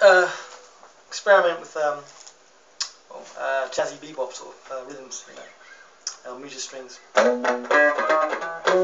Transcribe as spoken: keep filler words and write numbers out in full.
uh, experiment with um, well, uh, jazzy bebop sort of uh, rhythms, you know, uh, music strings.